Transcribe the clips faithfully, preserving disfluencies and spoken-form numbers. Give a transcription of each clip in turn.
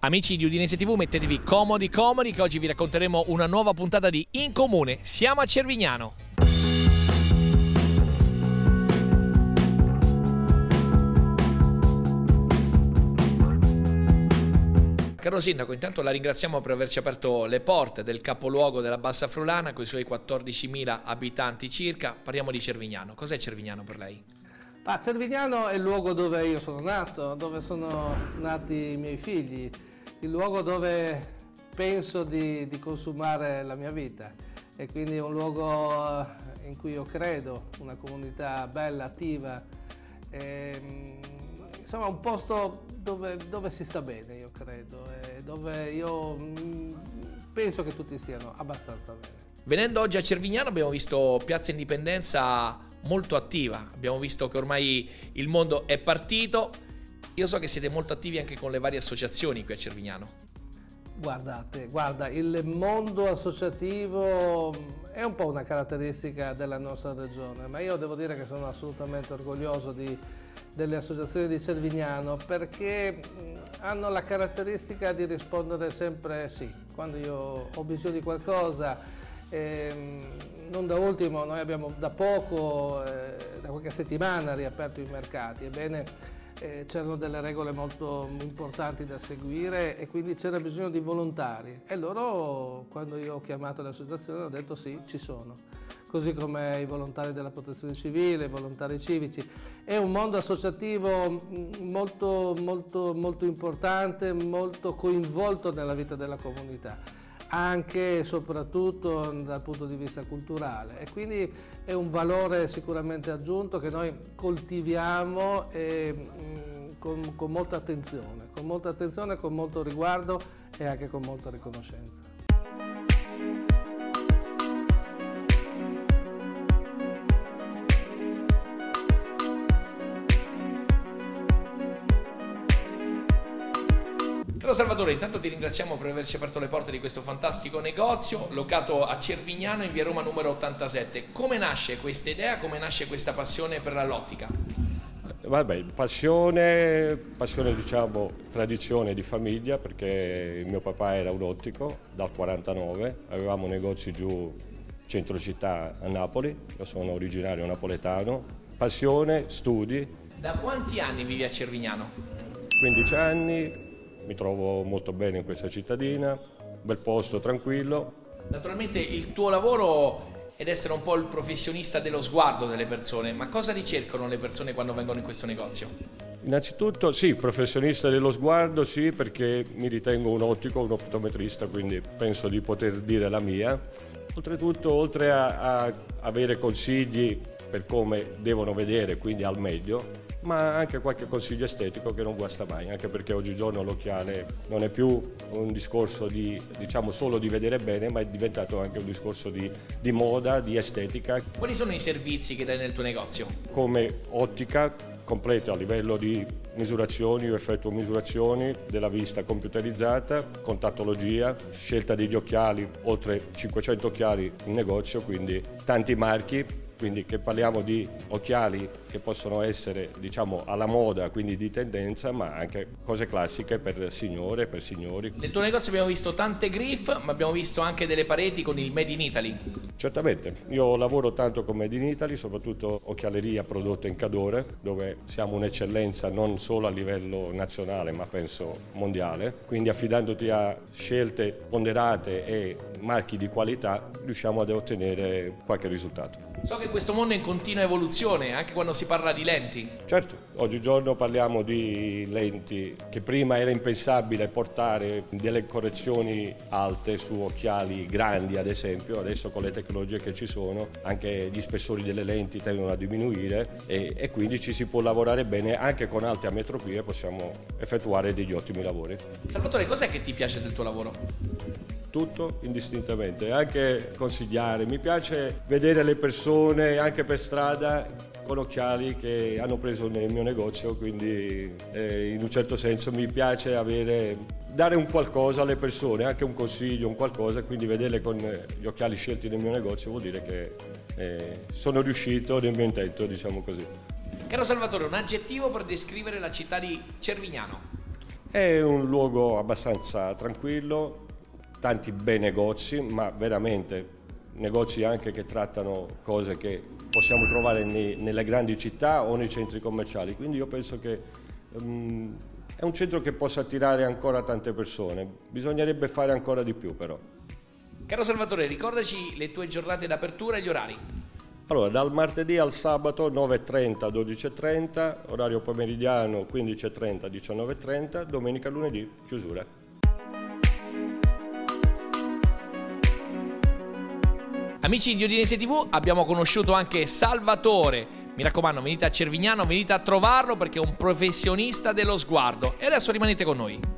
Amici di Udinese tivù, mettetevi comodi comodi che oggi vi racconteremo una nuova puntata di In Comune. Siamo a Cervignano. Caro Sindaco, intanto la ringraziamo per averci aperto le porte del capoluogo della Bassa Friulana con i suoi quattordicimila abitanti circa. Parliamo di Cervignano. Cos'è Cervignano per lei? Ah, Cervignano è il luogo dove io sono nato, dove sono nati i miei figli, il luogo dove penso di, di consumare la mia vita e quindi è un luogo in cui io credo, una comunità bella, attiva, e, insomma un posto dove, dove si sta bene, io credo, e dove io penso che tutti stiano abbastanza bene. Venendo oggi a Cervignano abbiamo visto Piazza Indipendenza molto attiva, abbiamo visto che ormai il mondo è partito. Io so che siete molto attivi anche con le varie associazioni qui a Cervignano. Guardate, guarda, il mondo associativo è un po' una caratteristica della nostra regione, ma io devo dire che sono assolutamente orgoglioso di, delle associazioni di Cervignano perché hanno la caratteristica di rispondere sempre sì. Quando io ho bisogno di qualcosa, Eh, non da ultimo, noi abbiamo da poco, eh, da qualche settimana, riaperto i mercati. Ebbene, eh, c'erano delle regole molto importanti da seguire e quindi c'era bisogno di volontari. E loro, quando io ho chiamato l'associazione, hanno detto sì, ci sono. Così come i volontari della protezione civile, i volontari civici. È un mondo associativo molto, molto, molto importante, molto coinvolto nella vita della comunità, anche e soprattutto dal punto di vista culturale, e quindi è un valore sicuramente aggiunto che noi coltiviamo e, mh, con, con molta attenzione, con molta attenzione, con molto riguardo e anche con molta riconoscenza. Allora Salvatore, intanto ti ringraziamo per averci aperto le porte di questo fantastico negozio locato a Cervignano in via Roma numero ottantasette. Come nasce questa idea, come nasce questa passione per l'ottica? Vabbè, passione, passione diciamo tradizione di famiglia, perché mio papà era un ottico dal quarantanove, avevamo negozi giù centro città a Napoli, io sono originario napoletano, passione, studi. Da quanti anni vivi a Cervignano? quindici anni. Mi trovo molto bene in questa cittadina, bel posto, tranquillo. Naturalmente il tuo lavoro è essere un po' il professionista dello sguardo delle persone, ma cosa ricercano le persone quando vengono in questo negozio? Innanzitutto sì, professionista dello sguardo sì, perché mi ritengo un ottico, un optometrista, quindi penso di poter dire la mia. Oltretutto, oltre a, a avere consigli per come devono vedere, quindi al meglio, ma anche qualche consiglio estetico che non guasta mai, anche perché oggigiorno l'occhiale non è più un discorso di, diciamo, solo di vedere bene, ma è diventato anche un discorso di, di moda, di estetica. Quali sono i servizi che dai nel tuo negozio? Come ottica completa a livello di misurazioni, io effettuo misurazioni della vista computerizzata, contattologia, scelta degli occhiali, oltre cinquecento occhiali in negozio, quindi tanti marchi. Quindi che parliamo di occhiali che possono essere, diciamo, alla moda, quindi di tendenza, ma anche cose classiche per signore e per signori. Nel tuo negozio abbiamo visto tante griffe, ma abbiamo visto anche delle pareti con il Made in Italy. Certamente, io lavoro tanto con Made in Italy, soprattutto occhialeria prodotta in Cadore, dove siamo un'eccellenza non solo a livello nazionale, ma penso mondiale. Quindi affidandoti a scelte ponderate e marchi di qualità, riusciamo ad ottenere qualche risultato. So che questo mondo è in continua evoluzione, anche quando si parla di lenti. Certo, oggigiorno parliamo di lenti che prima era impensabile portare delle correzioni alte su occhiali grandi, ad esempio. Adesso con le tecnologie che ci sono anche gli spessori delle lenti tendono a diminuire e, e quindi ci si può lavorare bene, anche con alte ametropie possiamo effettuare degli ottimi lavori. Salvatore, cos'è che ti piace del tuo lavoro? Tutto indistintamente, anche consigliare. Mi piace vedere le persone anche per strada con occhiali che hanno preso nel mio negozio, quindi eh, in un certo senso mi piace avere, dare un qualcosa alle persone, anche un consiglio, un qualcosa, quindi vederle con gli occhiali scelti nel mio negozio vuol dire che eh, sono riuscito nel mio intento, diciamo così. Caro Salvatore, un aggettivo per descrivere la città di Cervignano? È un luogo abbastanza tranquillo, tanti bei negozi, ma veramente negozi anche che trattano cose che possiamo trovare nei, nelle grandi città o nei centri commerciali, quindi io penso che um, è un centro che possa attirare ancora tante persone, bisognerebbe fare ancora di più però. Caro Salvatore, ricordaci le tue giornate d'apertura e gli orari. Allora, dal martedì al sabato nove e trenta a dodici e trenta, orario pomeridiano quindici e trenta a diciannove e trenta, domenica e lunedì chiusura. Amici di Udinese tivù, abbiamo conosciuto anche Salvatore. Mi raccomando, venite a Cervignano, venite a trovarlo perché è un professionista dello sguardo. E adesso rimanete con noi.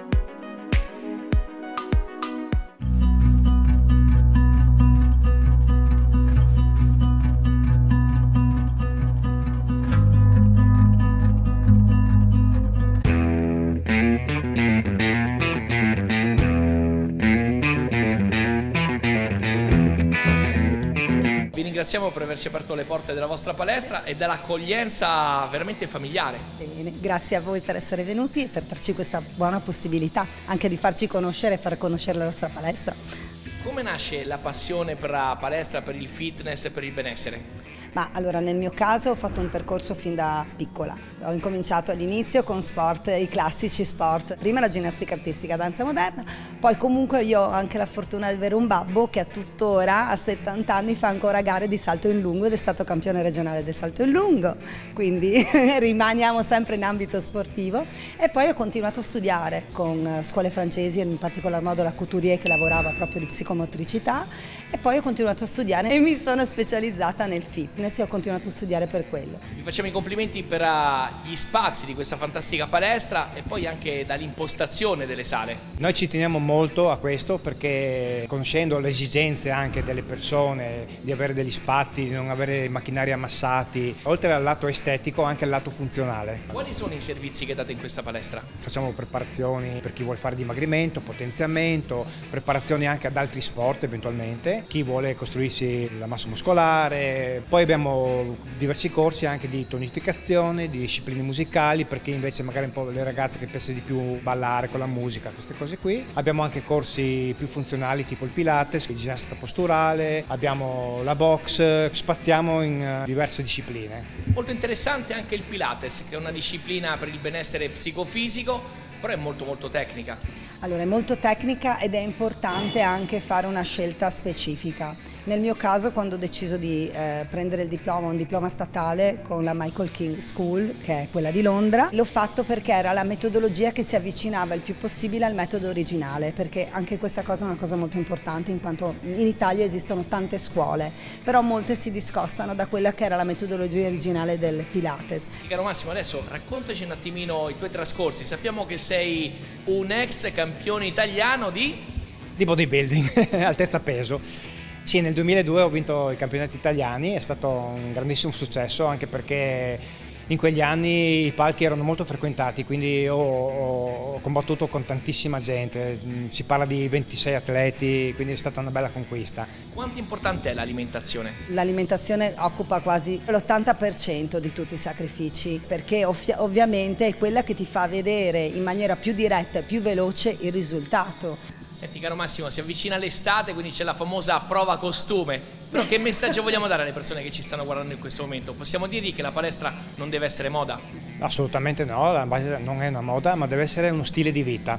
Ringraziamo per averci aperto le porte della vostra palestra e dell'accoglienza veramente familiare. Bene, grazie a voi per essere venuti e per darci questa buona possibilità anche di farci conoscere e far conoscere la nostra palestra. Come nasce la passione per la palestra, per il fitness e per il benessere? Ma allora nel mio caso ho fatto un percorso fin da piccola. Ho incominciato all'inizio con sport, i classici sport, prima la ginnastica artistica, danza moderna, poi comunque io ho anche la fortuna di avere un babbo che a tuttora a settanta anni fa ancora gare di salto in lungo ed è stato campione regionale del salto in lungo, quindi rimaniamo sempre in ambito sportivo e poi ho continuato a studiare con scuole francesi, in particolar modo la Couturier che lavorava proprio di psicomotricità e poi ho continuato a studiare e mi sono specializzata nel fitness e ho continuato a studiare per quello. Vi facciamo i complimenti per uh, gli spazi di questa fantastica palestra e poi anche dall'impostazione delle sale. Noi ci teniamo molto a questo perché conoscendo le esigenze anche delle persone di avere degli spazi, di non avere macchinari ammassati, oltre al lato estetico anche al lato funzionale. Quali sono i servizi che date in questa palestra? Facciamo preparazioni per chi vuole fare dimagrimento, potenziamento, preparazioni anche ad altri sport eventualmente, chi vuole costruirsi la massa muscolare, poi abbiamo diversi corsi anche di tonificazione, di discipline musicali per chi invece magari un po' le ragazze che piace di più ballare con la musica, queste cose qui. Abbiamo anche corsi più funzionali tipo il Pilates, la ginnastica posturale, abbiamo la box, spaziamo in diverse discipline. Molto interessante anche il Pilates, che è una disciplina per il benessere psicofisico, però è molto molto tecnica. Allora è molto tecnica ed è importante anche fare una scelta specifica. Nel mio caso quando ho deciso di eh, prendere il diploma, un diploma statale con la Michael King School, che è quella di Londra, l'ho fatto perché era la metodologia che si avvicinava il più possibile al metodo originale, perché anche questa cosa è una cosa molto importante in quanto in Italia esistono tante scuole, però molte si discostano da quella che era la metodologia originale del Pilates. Caro Massimo, adesso raccontaci un attimino i tuoi trascorsi, sappiamo che sei un ex campione italiano di... Di bodybuilding, altezza peso. Sì, nel duemiladue ho vinto i campionati italiani, è stato un grandissimo successo anche perché in quegli anni i palchi erano molto frequentati, quindi ho, ho combattuto con tantissima gente, si parla di ventisei atleti, quindi è stata una bella conquista. Quanto importante è l'alimentazione? L'alimentazione occupa quasi l'ottanta per cento di tutti i sacrifici, perché ov- ovviamente è quella che ti fa vedere in maniera più diretta e più veloce il risultato. Senti caro Massimo, si avvicina l'estate, quindi c'è la famosa prova costume, però che messaggio vogliamo dare alle persone che ci stanno guardando in questo momento? Possiamo dirgli che la palestra non deve essere moda? Assolutamente no, la palestra non è una moda, ma deve essere uno stile di vita,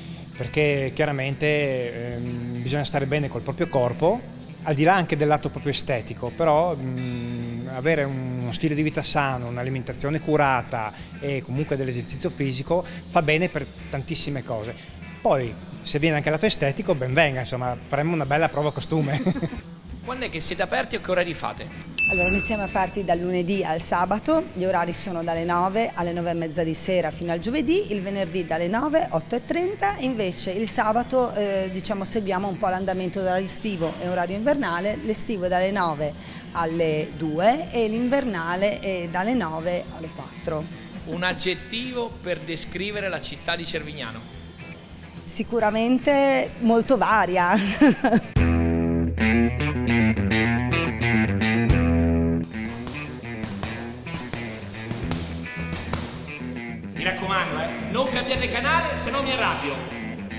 perché chiaramente ehm, bisogna stare bene col proprio corpo, al di là anche del lato proprio estetico, però mh, avere uno stile di vita sano, un'alimentazione curata e comunque dell'esercizio fisico fa bene per tantissime cose. Poi, se viene anche lato estetico, ben venga, insomma, faremo una bella prova costume. Quando è che siete aperti o che orari fate? Allora, noi siamo aperti dal lunedì al sabato, gli orari sono dalle nove alle nove e mezza di sera fino al giovedì, il venerdì dalle nove, otto e trenta, invece il sabato eh, diciamo seguiamo un po' l'andamento dell'orario estivo e orario invernale, l'estivo è dalle nove alle due e l'invernale è dalle nove alle quattro. Un aggettivo per descrivere la città di Cervignano? Sicuramente molto varia. raccomando, eh, non cambiate canale, se no mi arrabbio.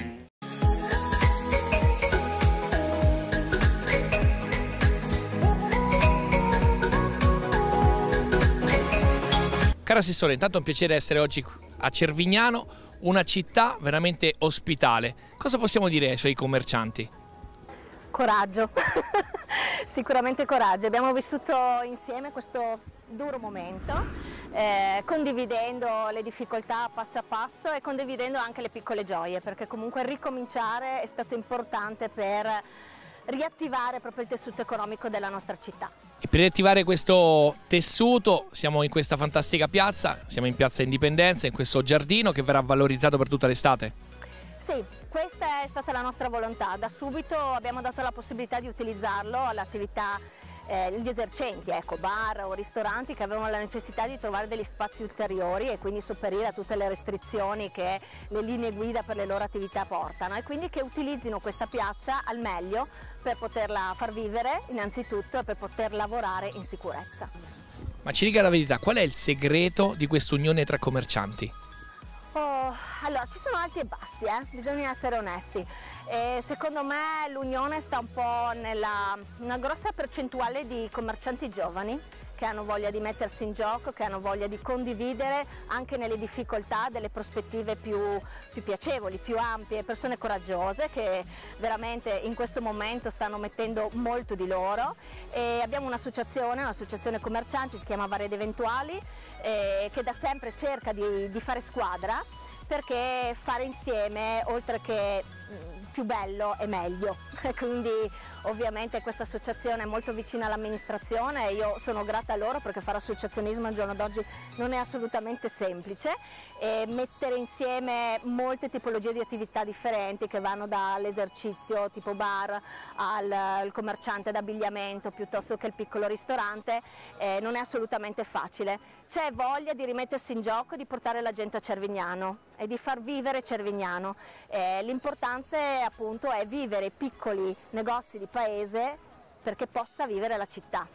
Caro Assessore, intanto è un piacere essere oggi a Cervignano, una città veramente ospitale. Cosa possiamo dire ai suoi commercianti? Coraggio, sicuramente coraggio. Abbiamo vissuto insieme questo duro momento, eh, condividendo le difficoltà passo a passo e condividendo anche le piccole gioie, perché comunque ricominciare è stato importante per riattivare proprio il tessuto economico della nostra città. E per riattivare questo tessuto siamo in questa fantastica piazza, siamo in Piazza Indipendenza, in questo giardino che verrà valorizzato per tutta l'estate. Sì, questa è stata la nostra volontà. Da subito abbiamo dato la possibilità di utilizzarlo all'attività eh, gli esercenti, ecco, bar o ristoranti che avevano la necessità di trovare degli spazi ulteriori e quindi sopperire a tutte le restrizioni che le linee guida per le loro attività portano, e quindi che utilizzino questa piazza al meglio per poterla far vivere innanzitutto e per poter lavorare in sicurezza. Ma ci dica la verità, qual è il segreto di questa unione tra commercianti? Oh, allora, ci sono alti e bassi, eh? Bisogna essere onesti. E secondo me l'unione sta un po' nella una grossa percentuale di commercianti giovani che hanno voglia di mettersi in gioco, che hanno voglia di condividere anche nelle difficoltà delle prospettive più, più piacevoli, più ampie, persone coraggiose che veramente in questo momento stanno mettendo molto di loro. E abbiamo un'associazione, un'associazione commercianti, si chiama Varese Eventuali, eh, che da sempre cerca di, di fare squadra, perché fare insieme, oltre che più bello, è meglio. Quindi ovviamente questa associazione è molto vicina all'amministrazione e io sono grata a loro, perché fare associazionismo al giorno d'oggi non è assolutamente semplice, e mettere insieme molte tipologie di attività differenti che vanno dall'esercizio tipo bar al, al commerciante d'abbigliamento piuttosto che il piccolo ristorante eh, non è assolutamente facile. C'è voglia di rimettersi in gioco, di portare la gente a Cervignano e di far vivere Cervignano. Eh, l'importante appunto è vivere piccoli negozi di paese perché possa vivere la città.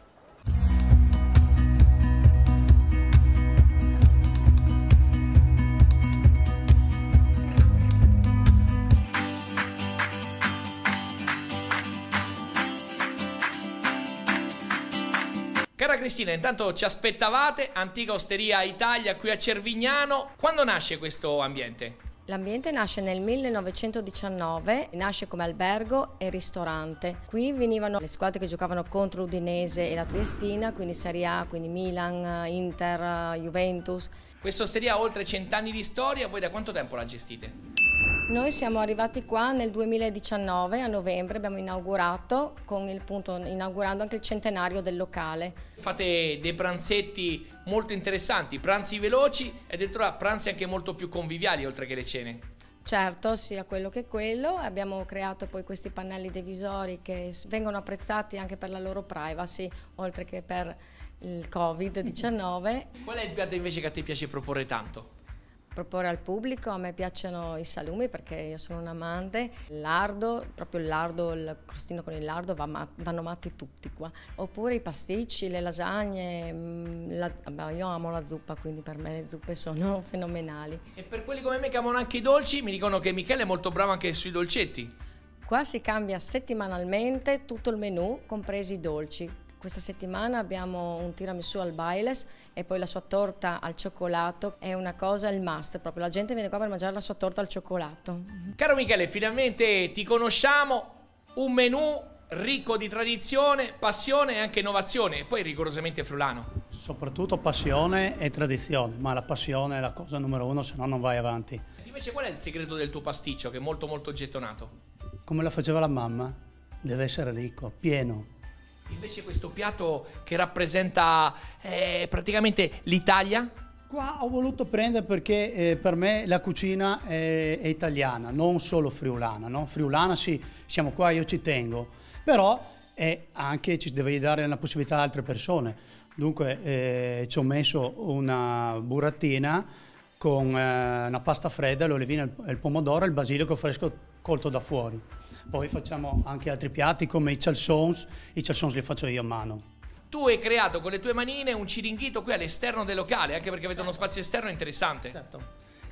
Cara Cristina, intanto ci aspettavate, Antica Osteria Italia qui a Cervignano. Quando nasce questo ambiente? L'ambiente nasce nel millenovecentodiciannove, nasce come albergo e ristorante. Qui venivano le squadre che giocavano contro Udinese e la Triestina, quindi Serie A, quindi Milan, Inter, Juventus. Questa osteria ha oltre cent'anni di storia, voi da quanto tempo la gestite? Noi siamo arrivati qua nel duemiladiciannove, a novembre abbiamo inaugurato, con il punto, inaugurando anche il centenario del locale. Fate dei pranzetti molto interessanti, pranzi veloci e addirittura pranzi anche molto più conviviali oltre che le cene. Certo, sia quello che quello. Abbiamo creato poi questi pannelli divisori che vengono apprezzati anche per la loro privacy, oltre che per il covid diciannove. Qual è il piatto invece che a te piace proporre tanto? Proporre al pubblico, a me piacciono i salumi perché io sono un amante, il lardo, proprio il lardo, il crostino con il lardo va mat, vanno matti tutti qua, oppure i pasticci, le lasagne, la, vabbè, io amo la zuppa, quindi per me le zuppe sono fenomenali. E per quelli come me che amano anche i dolci, mi dicono che Michele è molto bravo anche sui dolcetti. Qua si cambia settimanalmente tutto il menù, compresi i dolci. Questa settimana abbiamo un tiramisù al Baileys e poi la sua torta al cioccolato, è una cosa, il must, proprio la gente viene qua per mangiare la sua torta al cioccolato. Caro Michele, finalmente ti conosciamo, un menù ricco di tradizione, passione e anche innovazione, e poi rigorosamente friulano. Soprattutto passione e tradizione, ma la passione è la cosa numero uno, se no non vai avanti. E invece qual è il segreto del tuo pasticcio, che è molto molto gettonato? Come la faceva la mamma, deve essere ricco, pieno. Invece questo piatto che rappresenta eh, praticamente l'Italia? Qua ho voluto prendere perché eh, per me la cucina è, è italiana, non solo friulana, no? Friulana sì, siamo qua, io ci tengo, però è anche ci deve dare la possibilità ad altre persone. Dunque eh, ci ho messo una burratina con eh, una pasta fredda, l'olivina, il pomodoro e il basilico fresco colto da fuori. Poi facciamo anche altri piatti come i chalsons, i chalsons li faccio io a mano. Tu hai creato con le tue manine un ciringhito qui all'esterno del locale, anche perché avete uno spazio esterno interessante. Certo.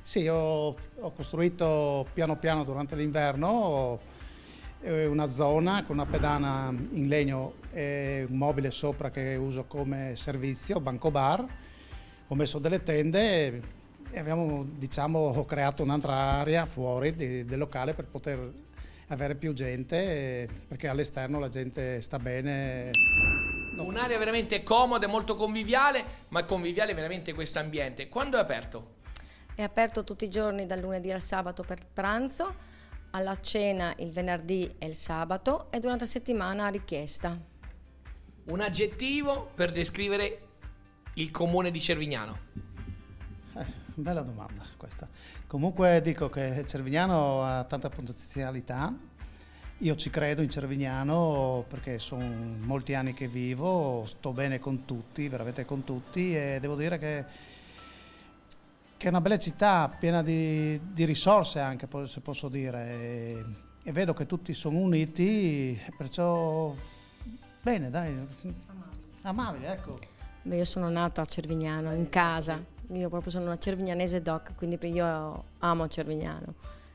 Sì, ho, ho costruito piano piano durante l'inverno una zona con una pedana in legno e un mobile sopra che uso come servizio, banco bar. Ho messo delle tende e abbiamo, diciamo, creato un'altra area fuori di, del locale per poter avere più gente, perché all'esterno la gente sta bene. Un'area veramente comoda e molto conviviale, ma conviviale veramente questo ambiente. Quando è aperto? È aperto tutti i giorni dal lunedì al sabato per pranzo, alla cena il venerdì e il sabato e durante la settimana a richiesta. Un aggettivo per descrivere il comune di Cervignano? Eh, bella domanda questa. Comunque dico che Cervignano ha tanta potenzialità. Io ci credo in Cervignano perché sono molti anni che vivo, sto bene con tutti, veramente con tutti, e devo dire che, che è una bella città piena di, di risorse anche, se posso dire, e, e vedo che tutti sono uniti, perciò bene, dai, amabile, ecco. Beh, io sono nata a Cervignano, in casa, io proprio sono una cervignanese doc, quindi io amo Cervignano.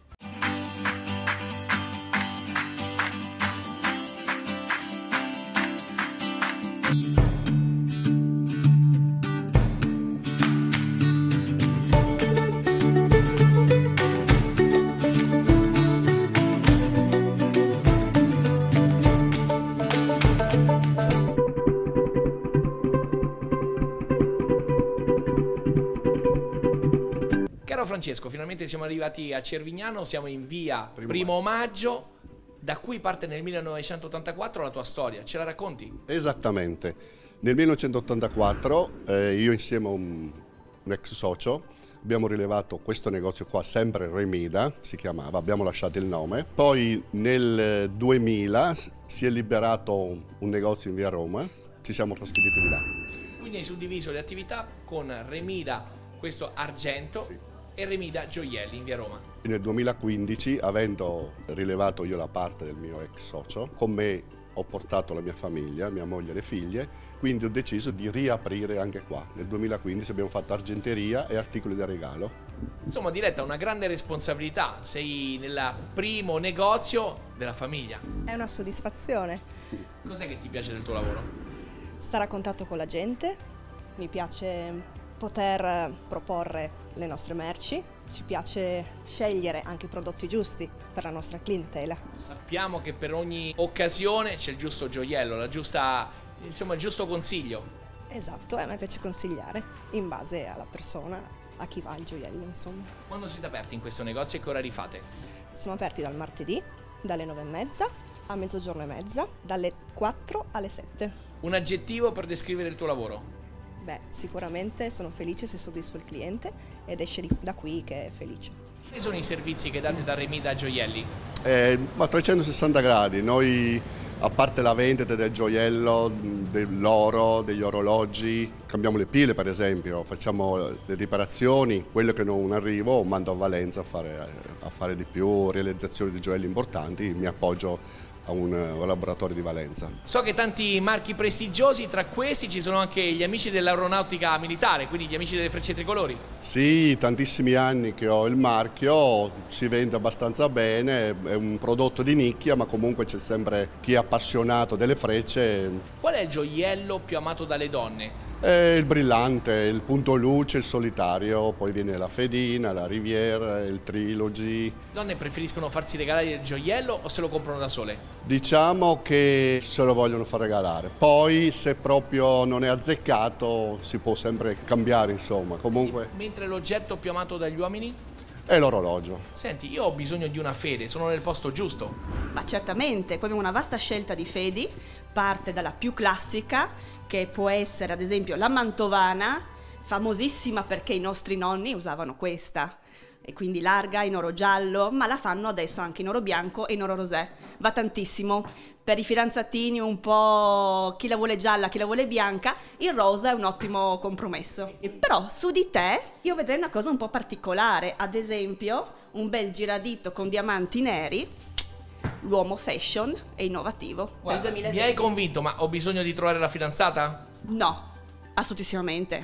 Francesco, finalmente siamo arrivati a Cervignano, siamo in via Primo, Primo maggio. Da qui parte nel millenovecentottantaquattro la tua storia, ce la racconti? Esattamente, nel millenovecentottantaquattro eh, io insieme a un, un ex socio abbiamo rilevato questo negozio qua, sempre Remida si chiamava, abbiamo lasciato il nome. Poi nel duemila si è liberato un negozio in via Roma, ci siamo trasferiti di là. Quindi hai suddiviso le attività con Remida, questo argento, sì, e Remida Gioielli in via Roma. Nel duemilaquindici, avendo rilevato io la parte del mio ex socio, con me ho portato la mia famiglia, mia moglie e le figlie, quindi ho deciso di riaprire anche qua. Nel duemilaquindici abbiamo fatto argenteria e articoli da regalo. Insomma, Diletta, una grande responsabilità, sei nel primo negozio della famiglia. È una soddisfazione. Cos'è che ti piace del tuo lavoro? Stare a contatto con la gente, mi piace poter proporre le nostre merci, ci piace scegliere anche i prodotti giusti per la nostra clientela. Sappiamo che per ogni occasione c'è il giusto gioiello, la giusta, insomma, il giusto consiglio. Esatto, a me piace consigliare in base alla persona, a chi va il gioiello, insomma. Quando siete aperti in questo negozio e che orari fate? Siamo aperti dal martedì, dalle nove e mezza a mezzogiorno e mezza, dalle quattro alle sette. Un aggettivo per descrivere il tuo lavoro? Beh, sicuramente sono felice se soddisfo il cliente ed esce da qui che è felice. Quali sono i servizi che date da Remida Gioielli? Eh, a trecentosessanta gradi, noi a parte la vendita del gioiello, dell'oro, degli orologi, cambiamo le pile per esempio, facciamo le riparazioni, quello che non arrivo mando a Valenza a fare, a fare di più, realizzazioni di gioielli importanti, mi appoggio a un, un laboratorio di Valenza. So che tanti marchi prestigiosi, tra questi ci sono anche gli amici dell'aeronautica militare, quindi gli amici delle Frecce Tricolori. Sì, tantissimi anni che ho il marchio, si vende abbastanza bene, è un prodotto di nicchia, ma comunque c'è sempre chi è appassionato delle frecce. Qual è il gioiello più amato dalle donne? Eh, il brillante, il punto luce, il solitario, poi viene la fedina, la riviera, il trilogy. Le donne preferiscono farsi regalare il gioiello o se lo comprano da sole? Diciamo che se lo vogliono far regalare, poi se proprio non è azzeccato si può sempre cambiare, insomma. Comunque... Mentre l'oggetto più amato dagli uomini? È l'orologio. Senti, io ho bisogno di una fede, sono nel posto giusto? Ma certamente, poi abbiamo una vasta scelta di fedi, parte dalla più classica, che può essere ad esempio la mantovana, famosissima perché i nostri nonni usavano questa, e quindi larga in oro giallo, ma la fanno adesso anche in oro bianco e in oro rosé, va tantissimo. Per i fidanzatini un po' chi la vuole gialla, chi la vuole bianca, il rosa è un ottimo compromesso. Però su di te io vedrei una cosa un po' particolare, ad esempio un bel giradito con diamanti neri, l'uomo fashion e innovativo. Guarda, del duemilaventi. Mi hai convinto, ma ho bisogno di trovare la fidanzata? No, assolutissimamente.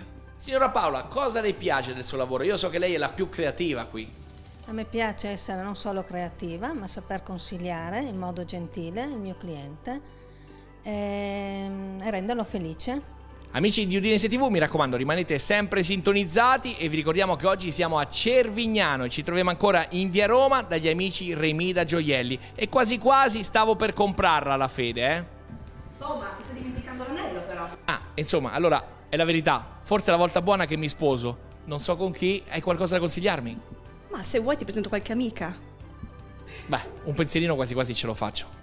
Signora Paola, cosa le piace del suo lavoro? Io so che lei è la più creativa qui. A me piace essere non solo creativa, ma saper consigliare in modo gentile il mio cliente e, e renderlo felice. Amici di Udinese tivù, mi raccomando, rimanete sempre sintonizzati e vi ricordiamo che oggi siamo a Cervignano e ci troviamo ancora in via Roma dagli amici Remida Gioielli. E quasi quasi stavo per comprarla la Fede, eh? Oh, ma ti stai dimenticando l'anello però. Ah, insomma, allora, è la verità. Forse è la volta buona che mi sposo. Non so con chi, hai qualcosa da consigliarmi? Ma se vuoi ti presento qualche amica. Beh, un pensierino quasi quasi ce lo faccio.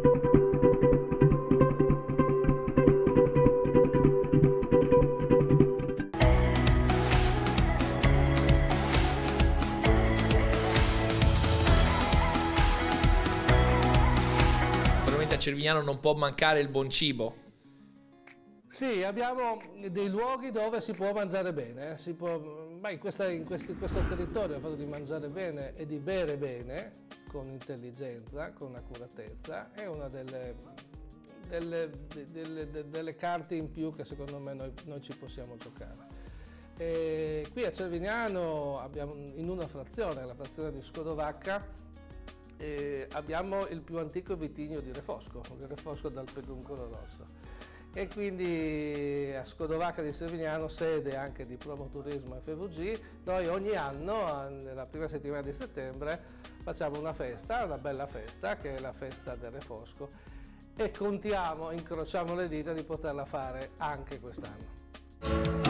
A Cervignano non può mancare il buon cibo. Sì, abbiamo dei luoghi dove si può mangiare bene, si può, ma in, questa, in, questo, in questo territorio il fatto di mangiare bene e di bere bene, con intelligenza, con accuratezza, è una delle, delle, delle, delle, delle carte in più che secondo me noi, noi ci possiamo giocare. E qui a Cervignano abbiamo in una frazione, la frazione di Scodovacca, Eh, abbiamo il più antico vitigno di Refosco, il Refosco dal Peduncolo Rosso, e quindi a Scodovacca di Cervignano, sede anche di Promoturismo F V G, noi ogni anno nella prima settimana di settembre facciamo una festa, una bella festa che è la festa del Refosco, e contiamo, incrociamo le dita di poterla fare anche quest'anno.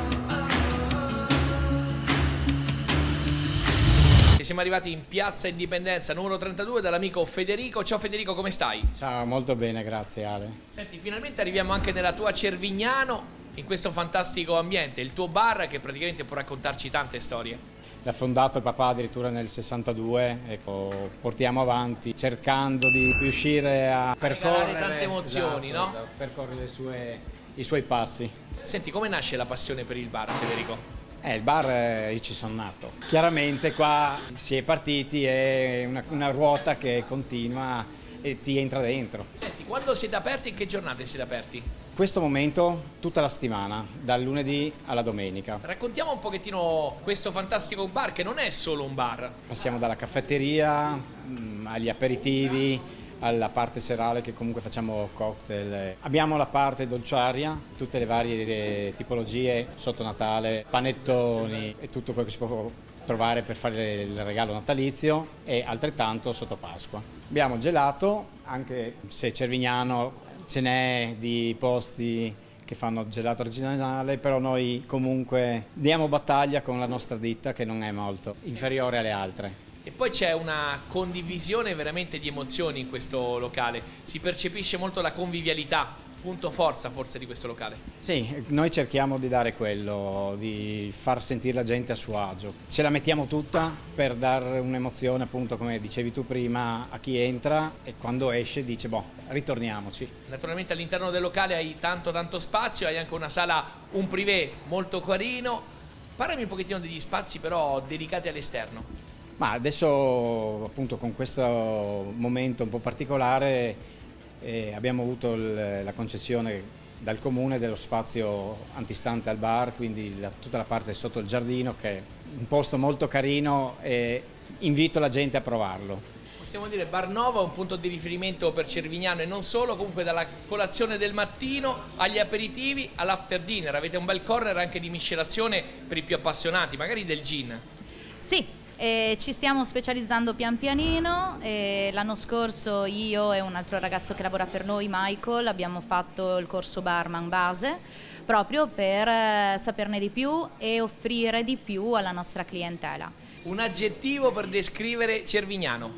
Siamo arrivati in Piazza Indipendenza numero trentadue dall'amico Federico. Ciao Federico, come stai? Ciao, molto bene, grazie Ale. Senti, finalmente arriviamo anche nella tua Cervignano, in questo fantastico ambiente, il tuo bar che praticamente può raccontarci tante storie. L'ha fondato il papà addirittura nel sessantadue, ecco, portiamo avanti cercando di riuscire a percorrere tante emozioni, esatto, no? Esatto, percorrere le sue, i suoi passi. Senti, come nasce la passione per il bar, Federico? Eh, il bar eh, io ci sono nato. Chiaramente qua si è partiti, è una, una ruota che continua e ti entra dentro. Senti, quando siete aperti, in che giornate siete aperti? In questo momento tutta la settimana, dal lunedì alla domenica. Raccontiamo un pochettino questo fantastico bar che non è solo un bar. Passiamo dalla caffetteria mh, agli aperitivi, alla parte serale che comunque facciamo cocktail. Abbiamo la parte dolciaria, tutte le varie tipologie sotto Natale, panettoni e tutto quello che si può trovare per fare il regalo natalizio, e altrettanto sotto Pasqua. Abbiamo gelato, anche se Cervignano ce n'è di posti che fanno gelato originale, però noi comunque diamo battaglia con la nostra ditta che non è molto inferiore alle altre. E poi c'è una condivisione veramente di emozioni in questo locale, si percepisce molto la convivialità, punto forza forse di questo locale. Sì, noi cerchiamo di dare quello, di far sentire la gente a suo agio. Ce la mettiamo tutta per dare un'emozione, appunto come dicevi tu prima, a chi entra, e quando esce dice boh, ritorniamoci. Naturalmente all'interno del locale hai tanto tanto spazio, hai anche una sala, un privé molto carino. Parlami un pochettino degli spazi però dedicati all'esterno. Ma adesso appunto con questo momento un po' particolare eh, abbiamo avuto il, la concessione dal comune dello spazio antistante al bar, quindi la, tutta la parte sotto il giardino, che è un posto molto carino e invito la gente a provarlo. Possiamo dire Bar Nova è un punto di riferimento per Cervignano e non solo, comunque dalla colazione del mattino agli aperitivi all'after dinner. Avete un bel corner anche di miscelazione per i più appassionati, magari del gin. Sì. Eh, ci stiamo specializzando pian pianino. Eh, l'anno scorso io e un altro ragazzo che lavora per noi, Michael, abbiamo fatto il corso barman base proprio per eh, saperne di più e offrire di più alla nostra clientela. Un aggettivo per descrivere Cervignano?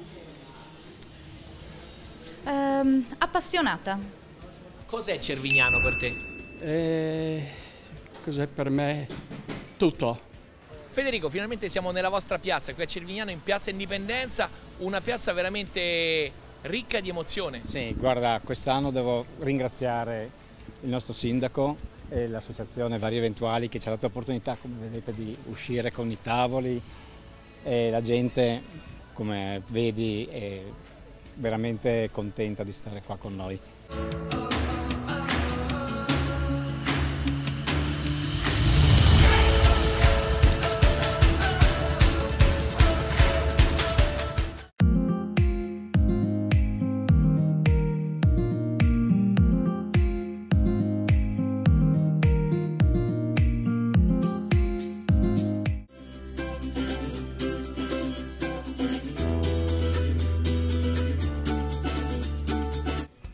Eh, appassionata. Cos'è Cervignano per te? Eh, cos'è per me? Tutto. Federico, finalmente siamo nella vostra piazza, qui a Cervignano, in Piazza Indipendenza, una piazza veramente ricca di emozione. Sì, guarda, quest'anno devo ringraziare il nostro sindaco e l'associazione Vari Eventuali che ci ha dato l'opportunità, come vedete, di uscire con i tavoli, e la gente, come vedi, è veramente contenta di stare qua con noi.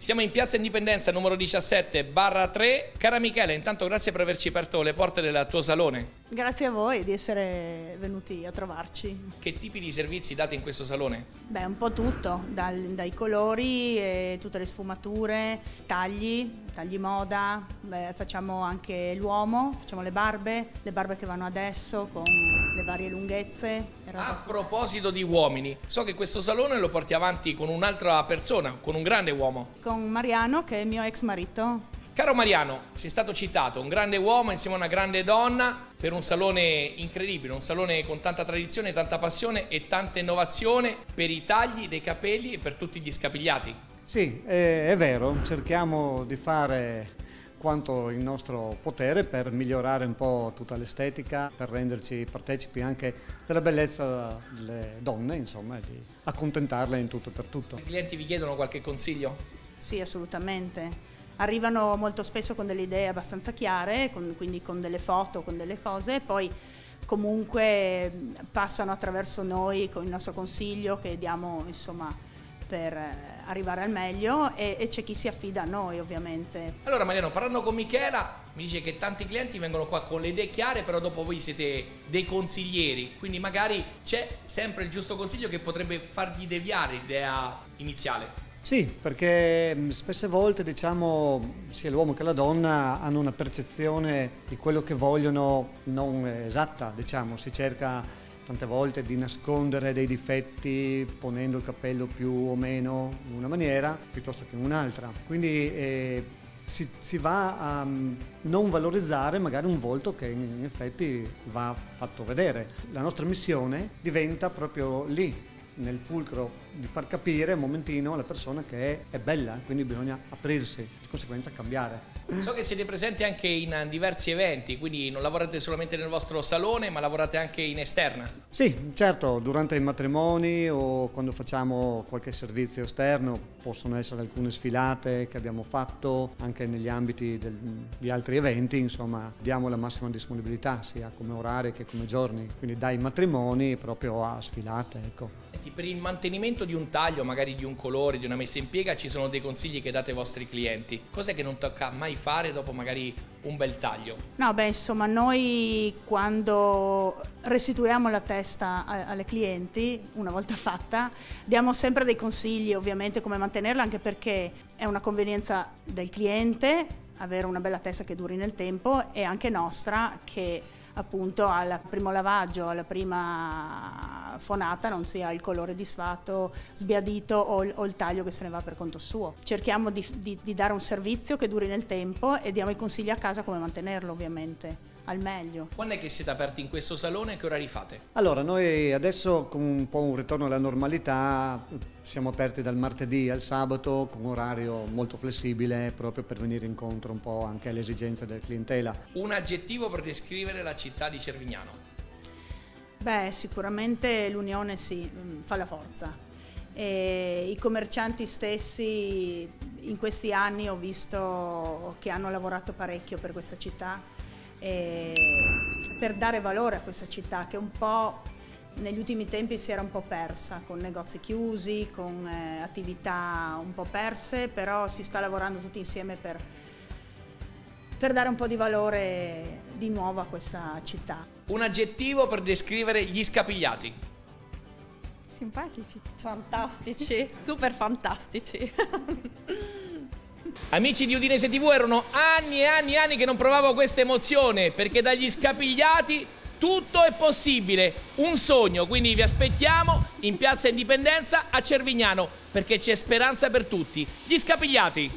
Siamo in Piazza Indipendenza numero diciassette barra tre. Cara Michela, intanto grazie per averci aperto le porte del tuo salone. Grazie a voi di essere venuti a trovarci. Che tipi di servizi date in questo salone? Beh, un po' tutto, dal, dai colori, e tutte le sfumature, tagli, tagli moda, beh, facciamo anche l'uomo, facciamo le barbe, le barbe che vanno adesso con le varie lunghezze. A proposito di uomini, so che questo salone lo porti avanti con un'altra persona, con un grande uomo. Con Mariano, che è il mio ex marito. Caro Mariano, sei stato citato, un grande uomo insieme a una grande donna per un salone incredibile, un salone con tanta tradizione, tanta passione e tanta innovazione per i tagli dei capelli e per tutti gli scapigliati. Sì, è, è vero, cerchiamo di fare quanto il nostro potere per migliorare un po' tutta l'estetica, per renderci partecipi anche della bellezza delle donne, insomma, e di accontentarle in tutto e per tutto. I clienti vi chiedono qualche consiglio? Sì, assolutamente. Arrivano molto spesso con delle idee abbastanza chiare, con, quindi con delle foto, con delle cose, e poi comunque passano attraverso noi con il nostro consiglio che diamo, insomma, per arrivare al meglio, e, e c'è chi si affida a noi, ovviamente. Allora Mariano, parlando con Michela, mi dice che tanti clienti vengono qua con le idee chiare, però dopo voi siete dei consiglieri, quindi magari c'è sempre il giusto consiglio che potrebbe fargli deviare l'idea iniziale. Sì, perché spesse volte, diciamo, sia l'uomo che la donna hanno una percezione di quello che vogliono non esatta, diciamo, si cerca tante volte di nascondere dei difetti ponendo il capello più o meno in una maniera piuttosto che in un'altra. Quindi eh, si, si va a non valorizzare magari un volto che in effetti va fatto vedere. La nostra missione diventa proprio lì, nel fulcro, di far capire un momentino alla persona che è bella, quindi bisogna aprirsi, di conseguenza cambiare. So che siete presenti anche in diversi eventi, quindi non lavorate solamente nel vostro salone, ma lavorate anche in esterna. Sì, certo, durante i matrimoni o quando facciamo qualche servizio esterno possono essere alcune sfilate che abbiamo fatto anche negli ambiti del, di altri eventi, insomma diamo la massima disponibilità sia come orari che come giorni, quindi dai matrimoni proprio a sfilate, ecco. Per il mantenimento di un taglio, magari di un colore, di una messa in piega, ci sono dei consigli che date ai vostri clienti. Cos'è che non tocca mai fare dopo magari un bel taglio? No, beh, insomma, noi quando restituiamo la testa alle clienti, una volta fatta, diamo sempre dei consigli, ovviamente, come mantenerla, anche perché è una convenienza del cliente avere una bella testa che duri nel tempo, e anche nostra, che appunto al primo lavaggio, alla prima fonata non sia il colore disfatto, sbiadito o il, o il taglio che se ne va per conto suo. Cerchiamo di, di, di dare un servizio che duri nel tempo e diamo i consigli a casa come mantenerlo, ovviamente al meglio. Quando è che siete aperti in questo salone e che orari fate? Allora, noi adesso con un po' un ritorno alla normalità siamo aperti dal martedì al sabato con orario molto flessibile proprio per venire incontro un po' anche alle esigenze del clientela. Un aggettivo per descrivere la città di Cervignano? Beh, sicuramente l'unione sì, fa la forza. E i commercianti stessi in questi anni ho visto che hanno lavorato parecchio per questa città, e per dare valore a questa città che un po' negli ultimi tempi si era un po' persa, con negozi chiusi, con eh, attività un po' perse, però si sta lavorando tutti insieme per, per dare un po' di valore di nuovo a questa città. Un aggettivo per descrivere gli Scapigliati? Simpatici. Fantastici, super fantastici. Amici di Udinese tivù, erano anni e anni e anni che non provavo questa emozione, perché dagli Scapigliati tutto è possibile, un sogno, quindi vi aspettiamo in Piazza Indipendenza a Cervignano, perché c'è speranza per tutti. Gli Scapigliati!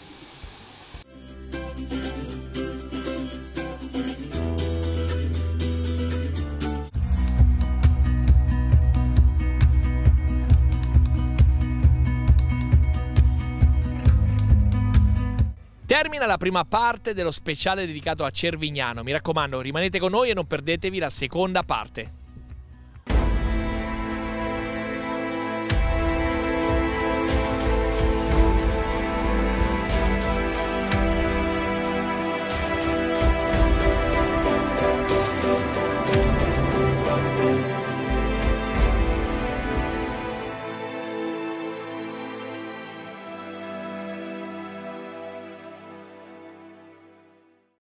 Termina la prima parte dello speciale dedicato a Cervignano. Mi raccomando, rimanete con noi e non perdetevi la seconda parte.